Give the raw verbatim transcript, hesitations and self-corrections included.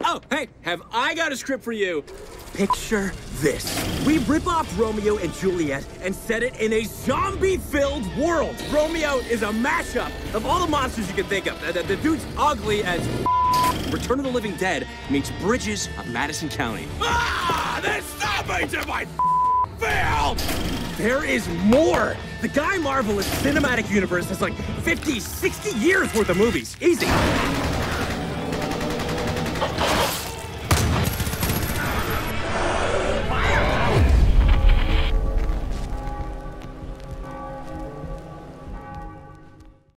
Oh, hey, have I got a script for you? Picture this. We rip off Romeo and Juliet and set it in a zombie-filled world. Romeo is a mashup of all the monsters you can think of. The, the, the dude's ugly as Return of the Living Dead meets Bridges of Madison County. Ah! There's zombies in my film! There is more! The Guy Marvelous Cinematic Universe has like fifty, sixty years worth of movies. Easy.